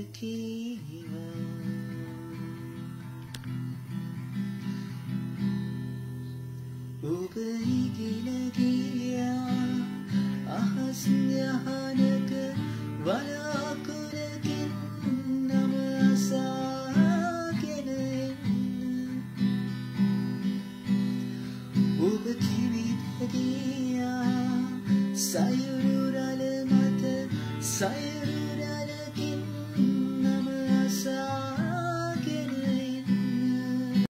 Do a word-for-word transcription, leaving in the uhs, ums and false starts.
කීවා ඔබ ඉගෙන ගියා අහස් යහනක වලාකුළකින් නම අසාගෙන එන්න ඔබ කිවිද ගියා සයුරු රළ මත සයුරු